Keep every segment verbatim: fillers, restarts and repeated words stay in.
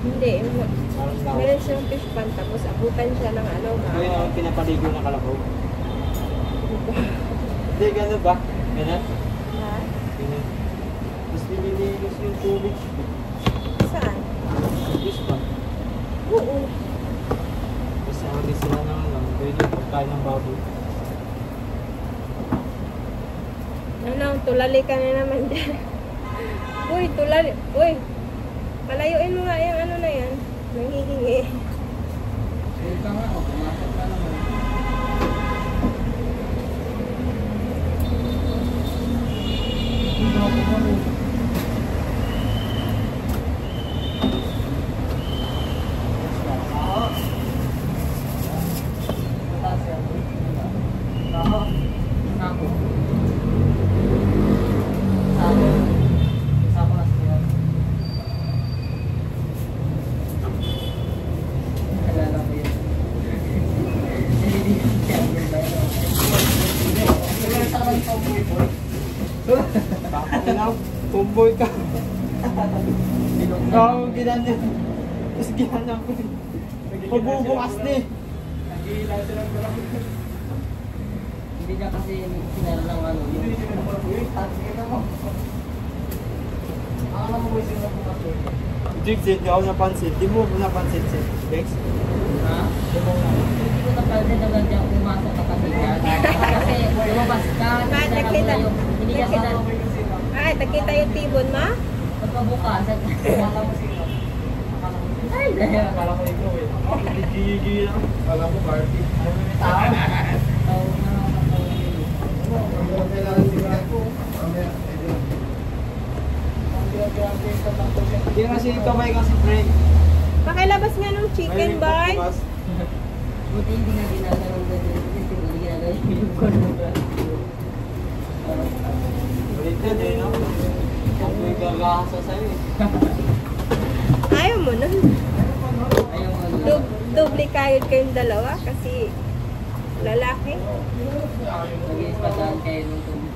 Hindi. Meron siyang fish pan, tapos abutan siya ng ano. Ito yun ang pinapaligo na kalabaw. Hindi, gano'n ba? Gano'n? Ha? Gano'n. Mas nililinis yung tubig. Saan? Fish pan. Oo. Kasi hali sila ng ano, pwede yung pagkain ng baboy. Ano, tulali ka na naman dyan. Uy, tulali. Uy, palayuin mo nga yung ano na yan. Nanghihingi. Uy ka nga, o, pumasok ka naman. Hindi ako kami. Pumboy ka. Oo, ginanyan. Tapos ginanyan ko. Pabubukas na eh. Nag-iilan silang gulak. Hindi niya kasi sinara ng ano. Hindi niya pinapalabuhin. Sige na mo. Akala mo ba sila bukas eh? Jig, hindi ako napansin. Di mo napansin, Sir. Dex? Ha? Di mo napansin. Hindi ko napansin na ganyan pumasok ka kasi yan. Kasi lumabas ka. Nakita. Hindi niya sinara. Ay, nakita yung tibon, ma? Pagkabukas, akala mo sino? Ay, dahil. Akala ko ikaw eh. Hindi gigi lang. Akala mo Barbie. Ano may tao? Tao na lang ang tao nilo. Ano? Kailangan tingnan ko. Hindi kasi ito may kasi break. Pakilabas nga ng chicken, boy. Buti hindi na ginagawa ng ganyan. Hindi ginagawa yung corner. Ulit yan eh, no? May gagasa sa'yo eh. Ayaw mo nun. Ayaw mo nun. Dub Doble kayod kayong dalawa kasi lalaki. Nag-iispatahan kayo nung tubig.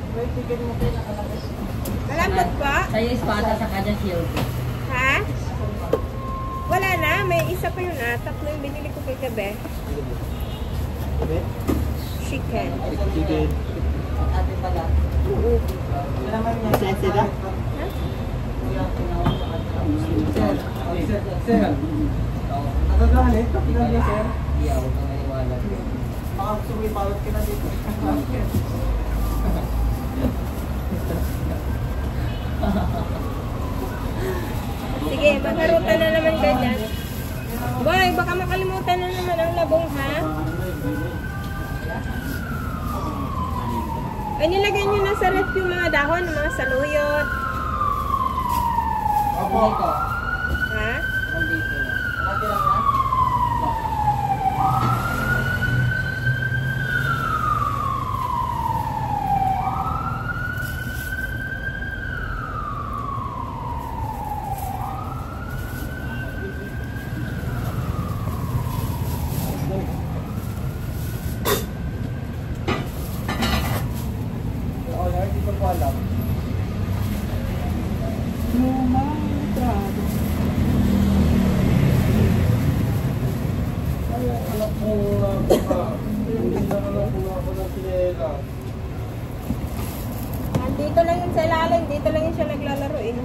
Malambot pa? Sa'yo ispata sa kanya shield. Ha? Wala na. May isa pa yun ah. Tatlo yung binili ko kay Gabi. Chicken. Chicken. Ate pala. Oo. Ano naman niya? Sensei na? Ha? Sir. Sir. Sir. Nagagalit? Kapilal niya, sir? Hindi ako kang naniwala. Baka sumipalot ka na dito. Sige, magharutan na naman ganyan. Boy, baka makalimutan na naman ang labong, ha? Ay, nilagay nyo na sa ref yung mga dahon, mga saluyot. Opo. Ha? Nandito na. Nandito lang na? Alam. Lumang trado. Ay, anak mo ka. Hindi na lang po ako ng sinela. Andito lang yun sa ilalim. Dito lang yun siya naglalaro eh.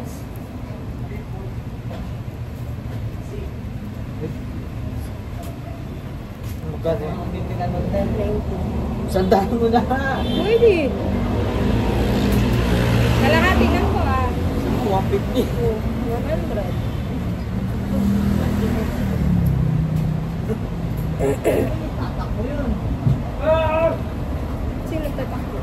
Magkano yung bibigyan mo din? Sandahan mo na. Pwede. Kalahati lang ko ah. one fifty. Oh, one hundred. Tatakbo yun. Sino tatakbo?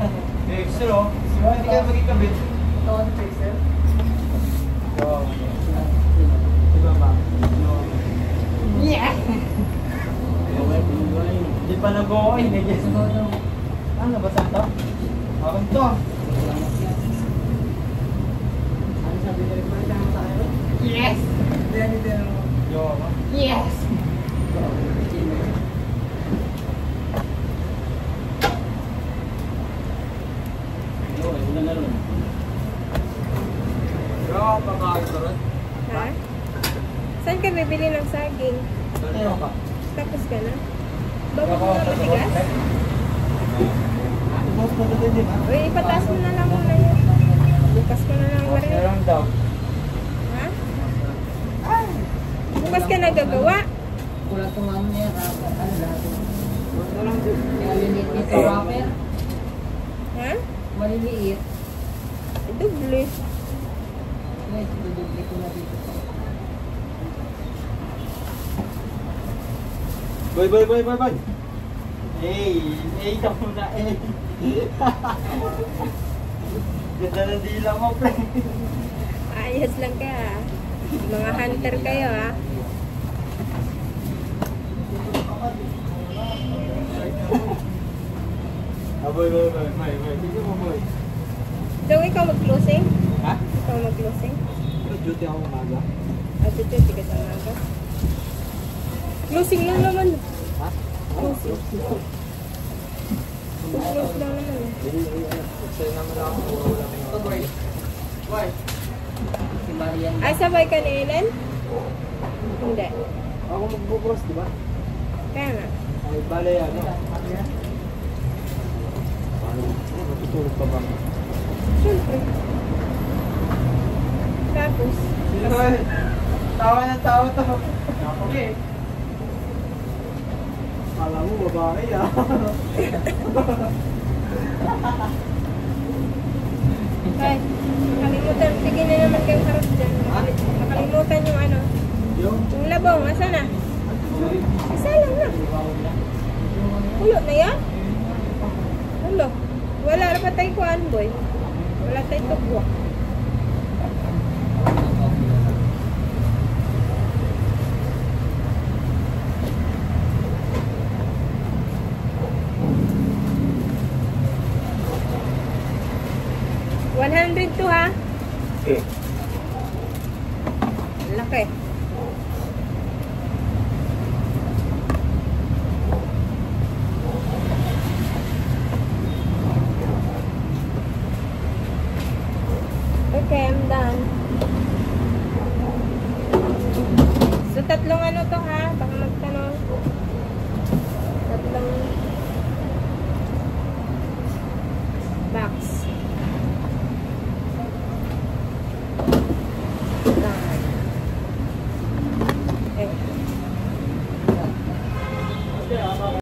Sir, oh. Hindi kayo magkikabit. Ito ang tracer. Sugo, eh. Sugo daw. Ano ba sa ito? Parang to. Ano sabi niya rin mo sa akin? Yes! Diyan ito yung... Yo, ba? Yes! Yo, eh. Ulan na rin. Yo, pagkain ko rin. Ha? Saan ka bibili ng saging? Ano ka? Tapos ka na? Bago mo na matigas? Uy, ipataas mo na lang muna yun. Bukas mo na lang Okay marin. lang daw. Ha? Bukas ka nagagawa? Kulang kung ano niya, rapper, ano lahat. Ano lang din. Maliliit dito, rapper. Ha? Maliliit. Eh, Doble. Wait, dudubli ko na dito. Boy, boy, boy, boy, boy. Hey, hey, ka muna, eh. Ganda na dila mo, pre. Ayos lang ka ha. Mga hunter kayo ha. Ah, boy, boy, boy, boy, boy. Sige mo, boy. So, ikaw mag-closing? Ha? Ikaw mag-closing? Duty ako umaga. At ito, tigas ang aga. Closing lang naman. Ha? Closing. Close lang naman eh. Sa'yo naman ako. Ito, boy. Why? Si Marian. Ay, sabay ka ni Ellen? Hindi. Ako magbubros, di ba? Kaya nga. Ay, bale yan. Paano? Matutulog pa ba? Siyempre. Tapos, Ay, tawa ng tawa to. Okay. Kala mo babae ah. ay, nakalimutan. Sige na naman kayong harap dyan. Nakalimutan yung ano. Yung? Yung labong, asa na? Isa lang na. Ulo na yan? Ulo. Wala na pa tayo kuhaan, boy. Wala tayo tugwa. one hundred two ha? Okay. Laki. Okay, I'm done. So, tatlong ano to ha? Baka magtanong.